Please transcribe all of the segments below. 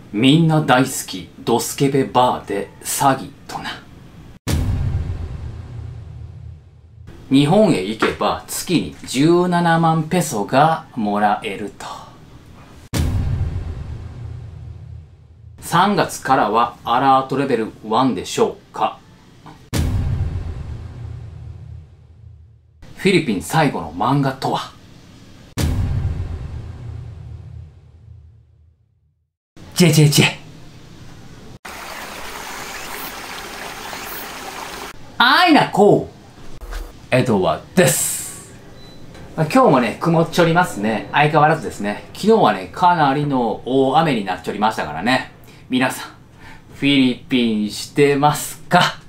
みんな大好きドスケベバーで詐欺とな。日本へ行けば月に17万ペソがもらえると。3月からはアラートレベル1でしょうか。フィリピン最後の漫画とは。ジェジェジェ。アイナコーエドワです。今日もね、曇っちょりますね。相変わらずですね。昨日はね、かなりの大雨になっちょりましたからね。皆さん、フィリピンしてますか？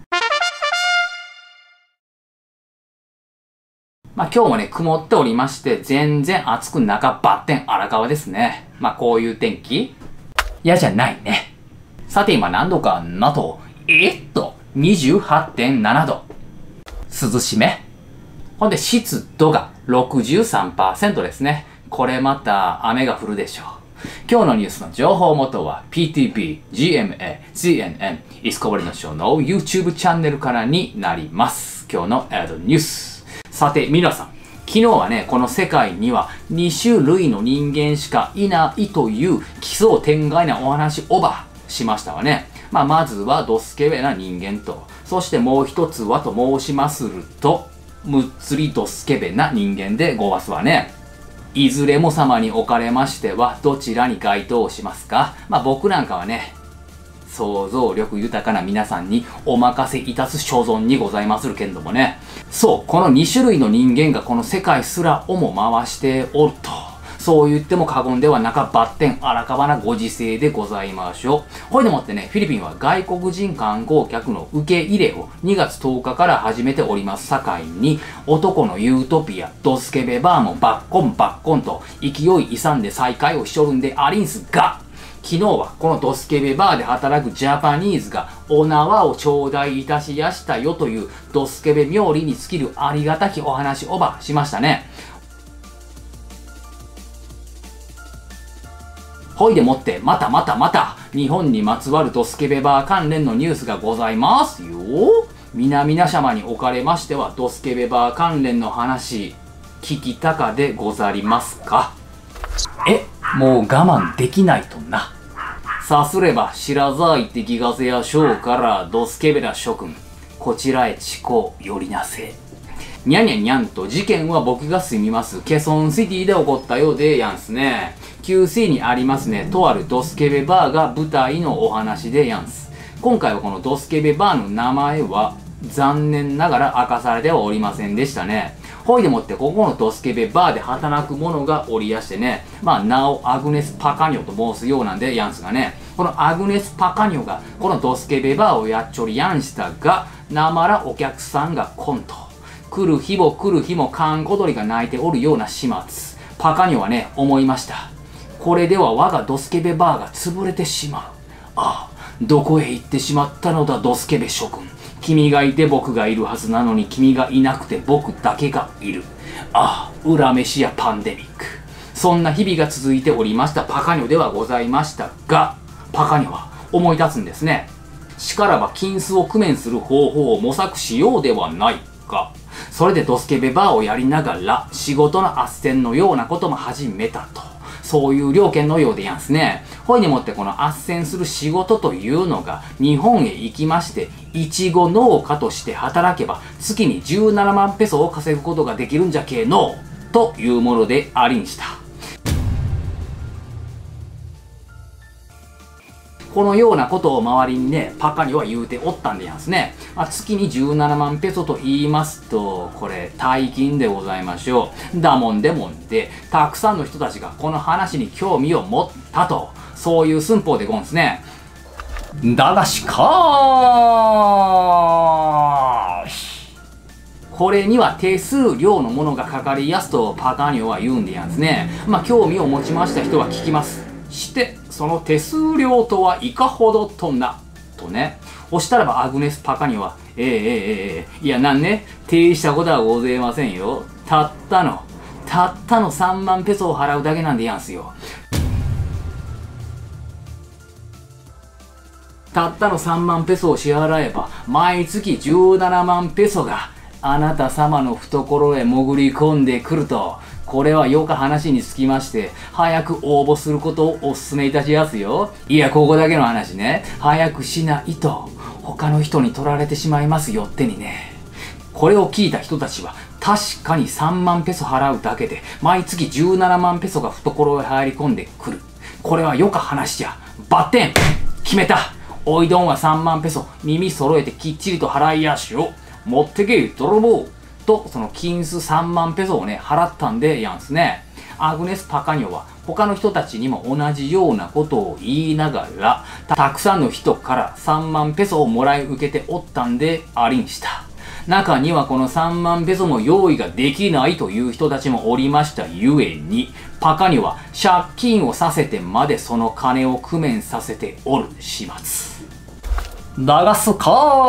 今日もね、曇っておりまして、全然暑くなかバッテン荒川ですね。こういう天気嫌じゃないね。さて今何度かなと、28.7 度。涼しめ。ほんで湿度が 63% ですね。これまた雨が降るでしょう。今日のニュースの情報元は PTP、GMA、CNN、イスコボリのショーの YouTube チャンネルからになります。今日のニュース。さて皆さん、昨日はね、この世界には2種類の人間しかいないという奇想天外なお話オーバーしましたわね。まずはドスケベな人間と、そしてもう一つはと申しますると、むっつりドスケベな人間でごわすわね。いずれも様におかれましてはどちらに該当しますか？僕なんかはね、想像力豊かな皆さんにお任せいたす所存にございまするけんどもね。そう、この2種類の人間がこの世界すらをも回しておると。そう言っても過言ではなかバッテン荒川なご時世でございましょう。ほいでもってね、フィリピンは外国人観光客の受け入れを2月10日から始めておりますさかいに、男のユートピア、ドスケベバーもバッコンバッコンと勢い勇んで再開をしとるんでありんすが、昨日はこのドスケベバーで働くジャパニーズがお縄を頂戴いたしやしたよというドスケベ冥利に尽きるありがたきお話をばしましたね。ほいでもってまた日本にまつわるドスケベバー関連のニュースがございますよ。皆様におかれましてはドスケベバー関連の話聞きたかでござりますか？もう我慢できないとな。さすれば白沢いって気がせやしょうからドスケベな諸君、こちらへ遅行寄りなせ。にゃにゃにゃんと事件は僕が住みますケソンシティで起こったようでやんすね。QC にありますね、とあるドスケベバーが舞台のお話でやんす。今回はこのドスケベバーの名前は残念ながら明かされてはおりませんでしたね。ほいでもってここのドスケベバーで働く者がおりやしてね、名をアグネス・パカニョと申すようなんでやんすがね、このアグネス・パカニョがこのドスケベバーをやっちょりやんしたが、なまらお客さんが来んと。来る日もカンコドリが鳴いておるような始末。パカニョはね、思いました。これでは我がドスケベバーが潰れてしまう。ああ、どこへ行ってしまったのだドスケベ諸君。君がいて僕がいるはずなのに君がいなくて僕だけがいる。ああ、恨めしやパンデミック。そんな日々が続いておりましたパカニョではございましたが、パカニョは思い立つんですね。しからば金子を工面する方法を模索しようではないか。それでドスケベバーをやりながら仕事の斡旋のようなことも始めたと。そういう了見のようでやんすね。ほいにもってこの斡旋する仕事というのが日本へ行きまして、いちご農家として働けば月に17万ペソを稼ぐことができるんじゃけえのというものでありんした。このようなことを周りにね、パカには言うておったんでやんすね。月に17万ペソと言いますと、これ大金でございましょう。だもんでもんで、たくさんの人たちがこの話に興味を持ったと、そういう寸法でごんすね。だがしかーし、これには手数料のものがかかりやすとパカニョは言うんでやんすね。興味を持ちました人は聞きます。して、その手数料とはいかほどとな、とね。おしたらばアグネス・パカニョは、いやなんね、定したことはございませんよ。たったの3万ペソを払うだけなんでやんすよ。 たったの3万ペソを支払えば、毎月17万ペソがあなた様の懐へ潜り込んでくると。これはよか話につきまして、早く応募することをお勧めいたしますよ。いや、ここだけの話ね。早くしないと、他の人に取られてしまいますよってにね。これを聞いた人たちは、確かに3万ペソ払うだけで、毎月17万ペソが懐へ入り込んでくる。これはよか話じゃ。バッテン決めた。おいどんは3万ペソ、耳揃えてきっちりと払いやしよ。持ってけ、泥棒と、その金数3万ペソをね、払ったんでやんすね。アグネス・パカニョは他の人たちにも同じようなことを言いながら、たくさんの人から3万ペソをもらい受けておったんでありんした。中にはこの3万ペソも用意ができないという人たちもおりましたゆえに、パカニョは借金をさせてまでその金を工面させておる始末。ダガスカ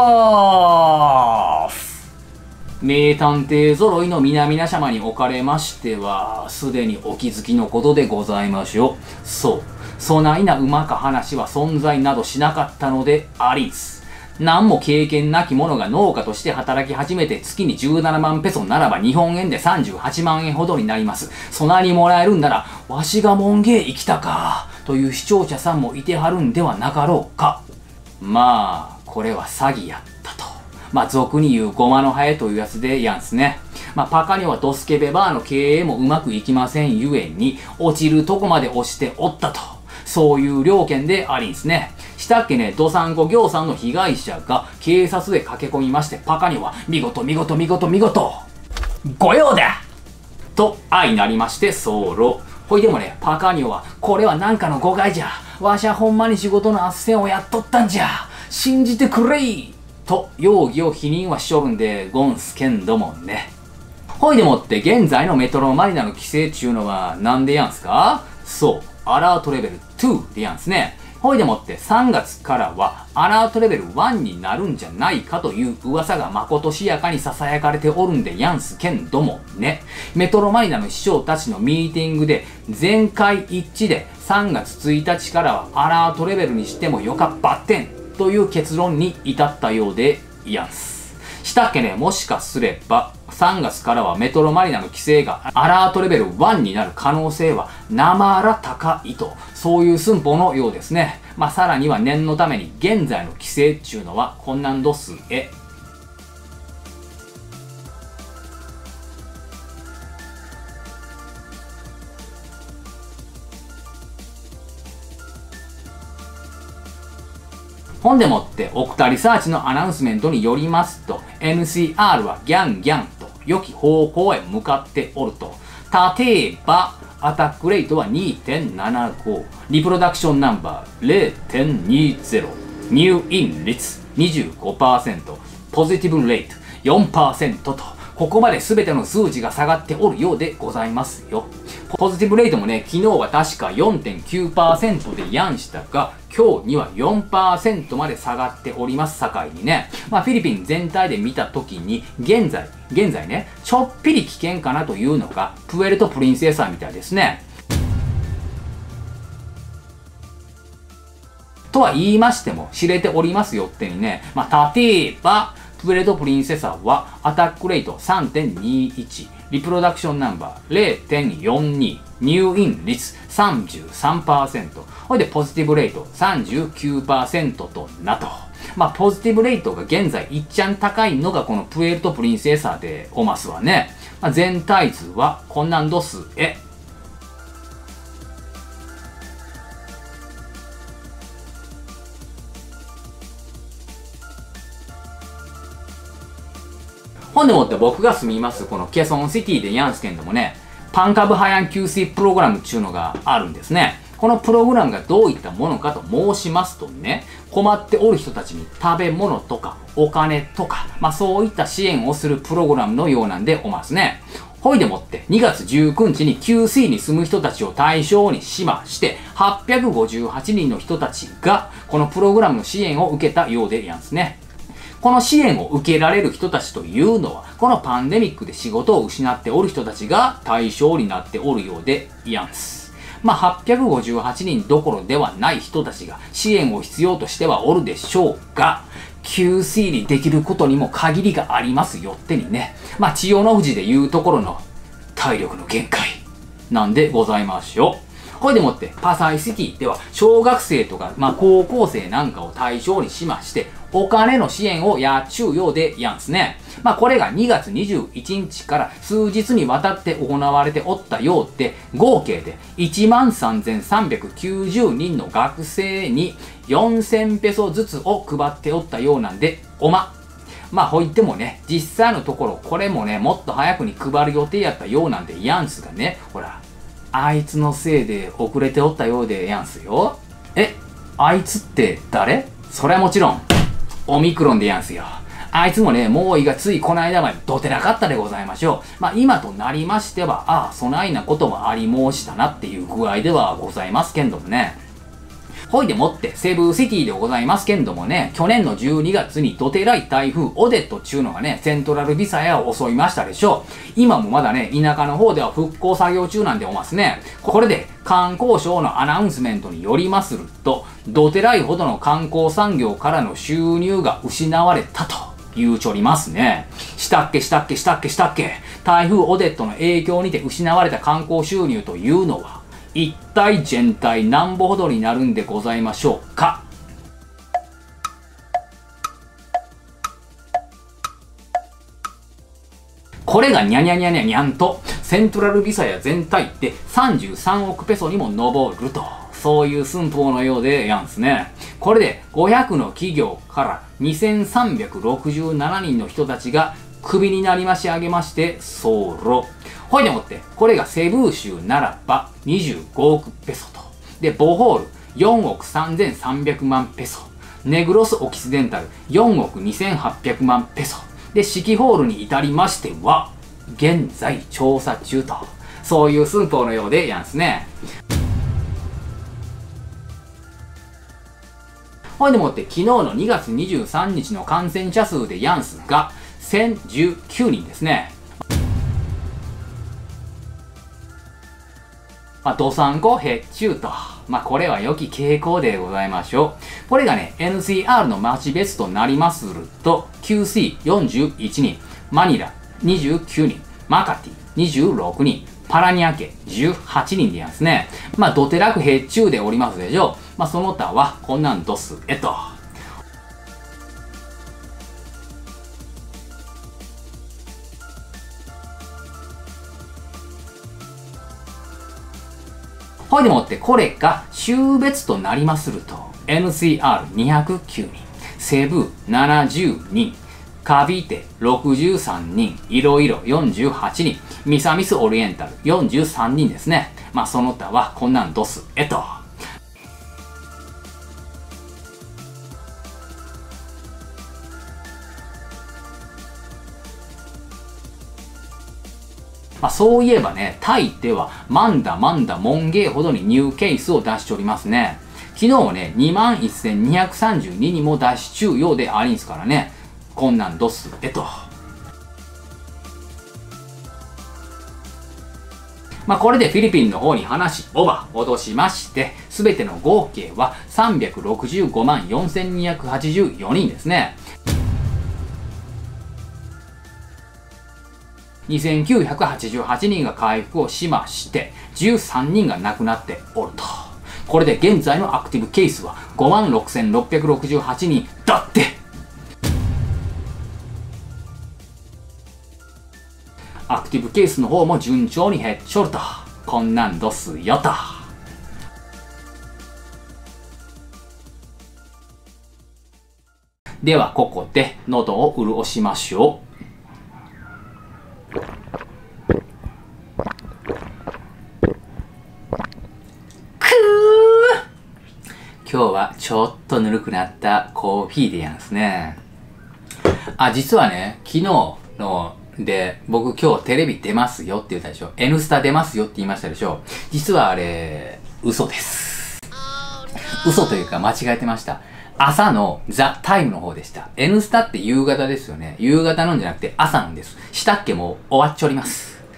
ーフ。名探偵揃いの皆々様におかれましては、すでにお気づきのことでございましょう。そう。そないなうまか話は存在などしなかったのでありんす。何も経験なき者が農家として働き始めて月に17万ペソならば日本円で38万円ほどになります。そないにもらえるんなら、わしが門芸生きたか、という視聴者さんもいてはるんではなかろうか。まあ、これは詐欺やったと。まあ、俗に言うゴマのハエというやつでやんすね。まあ、パカニョはドスケベバーの経営もうまくいきませんゆえに、落ちるとこまで落ちておったと。そういう了見でありんすね。したっけね、ドサンコ業さんの被害者が警察で駆け込みまして、パカニョは見事見事見事見事御用だと相なりまして候。ほいでもね、パカニョは、これはなんかの誤解じゃ。わしゃほんまに仕事の斡旋をやっとったんじゃ。信じてくれいと容疑を否認はしとるんでゴンスけんどもね。ほいでもって現在のメトロマリナの規制っちゅうのはなんでやんすか？そう、アラートレベル2でやんすね。ほいでもって3月からはアラートレベル1になるんじゃないかという噂がまことしやかに囁かれておるんでやんすけんどもね。メトロマリナの師匠たちのミーティングで全会一致で3月1日からはアラートレベルにしてもよかバッテンという結論に至ったようでやんす。したっけね、もしかすれば3月からはメトロマリナの規制がアラートレベル1になる可能性は生ら高いと、そういう寸法のようですね。まあさらには念のために現在の規制っちゅうのはこんなんどすえ。ほんでもってオクタリサーチのアナウンスメントによりますと NCR はギャンギャンと良き方向へ向かっておると。例えばアタックレートは 2.75、 リプロダクションナンバー 0.20、 入院率 25%、 ポジティブレート 4% と、ここまで全ての数字が下がっておるようでございますよ。ポジティブレートもね、昨日は確か 4.9% でやんしたが、今日には 4% まで下がっておりますさかいにね。まあフィリピン全体で見たときに、現在ね、ちょっぴり危険かなというのが、プエルトプリンセサみたいですね。とは言いましても、知れておりますよってにね、まあ例えば、プエルトプリンセサはアタックレート 3.21、リプロダクションナンバー 0.42、入院率 33%、ほいでポジティブレート 39% となと。まあポジティブレートが現在いっちゃん高いのがこのプエルトプリンセサでおますわね。まあ、全体図はこんなんどすえ。ほんでもって僕が住みますこのケソンシティでやんすけんどもね、パンカブハヤン給水プログラムっていうのがあるんですね。このプログラムがどういったものかと申しますとね、困っておる人たちに食べ物とかお金とか、まあそういった支援をするプログラムのようなんでおますね。ほいでもって2月19日に給水に住む人たちを対象にしまして、858人の人たちがこのプログラムの支援を受けたようでやんすね。この支援を受けられる人たちというのは、このパンデミックで仕事を失っておる人たちが対象になっておるようでやんす。 まあ、858人どころではない人たちが支援を必要としてはおるでしょうが、給水にできることにも限りがありますよってにね。まあ、千代の富士でいうところの体力の限界なんでございましょう。これでもって、パサイシティでは小学生とか、まあ、高校生なんかを対象にしまして、お金の支援をやっちゅうようでやんすね。まあ、これが2月21日から数日にわたって行われておったようで、合計で13,390人の学生に4000ペソずつを配っておったようなんで、まあ、ほいってもね、実際のところ、これもね、もっと早くに配る予定やったようなんで、やんすがね、ほら、あいつのせいで遅れておったようでやんすよ。あいつって誰？それはもちろん、オミクロンでやんすよ。あいつもね、猛威がついこの間までどてなかったでございましょう。まあ今となりましては、そないなこともあり申したなっていう具合ではございますけんどもね。ほいでもって、セブーシティでございますけんどもね、去年の12月にどてらい台風オデットっちゅうのがね、セントラルビサヤを襲いましたでしょう。今もまだね、田舎の方では復興作業中なんでおますね。これで、観光省のアナウンスメントによりますると、どてらいほどの観光産業からの収入が失われたと言うちょりますね。したっけ台風オデットの影響にて失われた観光収入というのは、一体全体何ぼほどになるんでございましょうか。これがにゃにゃにゃにゃにゃんと、セントラルビサヤ全体って33億ペソにも上ると、そういう寸法のようでやんすね。これで500の企業から2367人の人たちがクビになりましあげまして、そうろ。ほいでもって、これがセブー州ならば25億ペソと。で、ボホール4億3300万ペソ。ネグロスオキシデンタル4億2800万ペソ。で、シキホールに至りましては、現在調査中と。そういう寸法のようでやんすね。ほいでもって、昨日の2月23日の感染者数でやんすが、1019人ですね。どさんこ減っちゅうと。これは良き傾向でございましょう。これがね、NCR の町別となりますると、QC41 人、マニラ29人、マカティ26人、パラニア家18人でやんすね。どてらく減っちゅうでおりますでしょう。その他は、こんなんどすえと。ほいでもって、これが州別となりますると、NCR209 人、セブ70人、カビテ63人、いろいろ48人、ミサミスオリエンタル43人ですね。その他はこんなんどすえと。そういえばね、タイではマンダモンゲーほどにニューケースを出しておりますね。昨日ね、21,232にも出し中ようでありんすからね。こんなんどすえと。これでフィリピンの方に話を戻しまして、すべての合計は365万4284人ですね。2988人が回復をしまして、13人が亡くなっておると。これで現在のアクティブケースは56,668人だって。アクティブケースの方も順調に減っちょると。こんなんどすよと。ではここで喉を潤しましょう。今日はちょっとぬるくなったコーヒーでやんすね。実はね、昨日ので、僕今日テレビ出ますよって言ったでしょ。N スタ出ますよって言いましたでしょ。実はあれ、嘘です。嘘というか間違えてました。朝のザ・タイムの方でした。N スタって夕方ですよね。夕方のんじゃなくて朝なんです。したっけもう終わっちょります。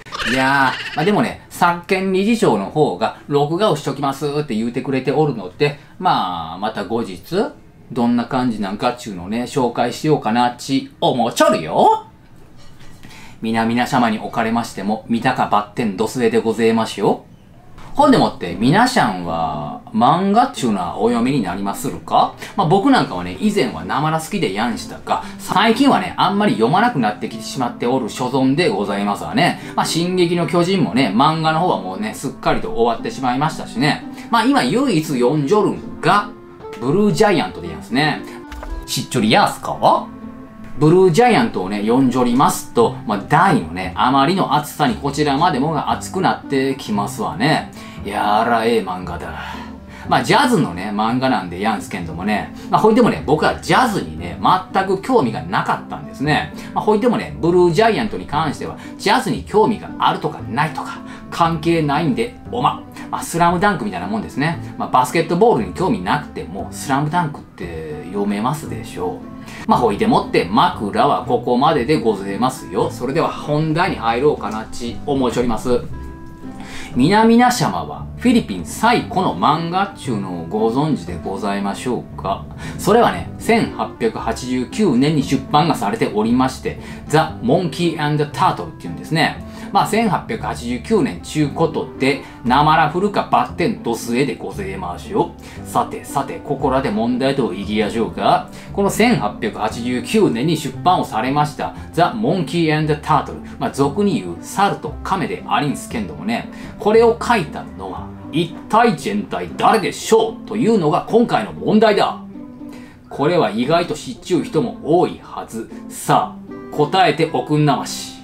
いやー、まあ、でもね、作権理事長の方が、録画をしときますって言うてくれておるので、まあ、また後日、どんな感じなんかっちゅうのをね、紹介しようかなっち思うちょるよ。皆様におかれましても、三鷹バッテンドスエでございますよ。ほんでもって、皆さんは、漫画っちゅうのはお読みになりまするか？まあ僕なんかはね、以前はなまら好きでやんしたが、最近はね、あんまり読まなくなってきてしまっておる所存でございますわね。まあ進撃の巨人もね、漫画の方はもうね、すっかりと終わってしまいましたしね。まあ今唯一読んじょるんが、ブルージャイアントでやんすね。しっちょりやーすか？ブルージャイアントをね、読んじょりますと、まあ、大のね、あまりの暑さにこちらまでもが熱くなってきますわね。やらええ漫画だ。まあ、ジャズのね、漫画なんでやんすけんどもね、まあ、ほいでもね、僕はジャズにね、全く興味がなかったんですね。まあ、ほいでもね、ブルージャイアントに関しては、ジャズに興味があるとかないとか、関係ないんで、まあ、スラムダンクみたいなもんですね。まあ、バスケットボールに興味なくても、スラムダンクって読めますでしょう。まあ、ほいでもって、枕はここまででございますよ。それでは本題に入ろうかなっち思いちょります。皆様はフィリピン最古の漫画っちゅうのをご存知でございましょうか？それはね、1889年に出版がされておりまして、ザ・モンキー&タートルっていうんですね。まあ、1889年ちゅうことで、なまら古かバッテンドスエでございましょう。さて、ここらで問題といきやしょうか。この1889年に出版をされました、ザ・モンキー&タートル。まあ、俗に言う猿と亀でありんすけんどもね、これを書いたのは、一体全体誰でしょうというのが今回の問題だ。これは意外と知っちゅう人も多いはず。さあ、答えておくんなまし。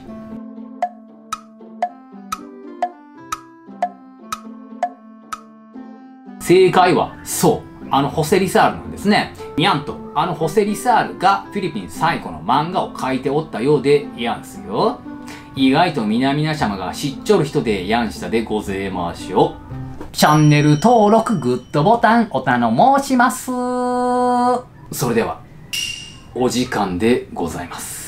正解は、そう、ホセリサールなんですね。にゃんと、ホセリサールがフィリピン最古の漫画を描いておったようでやんすよ。意外と皆様が知っちょる人でやんしたでごぜましょ。チャンネル登録、グッドボタン、お頼申します。それでは、お時間でございます。